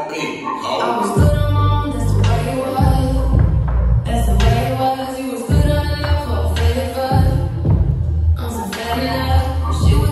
was good on my own, that's the way it was. That's the way it was. You was good on love for a flavor. On some fatty love. She was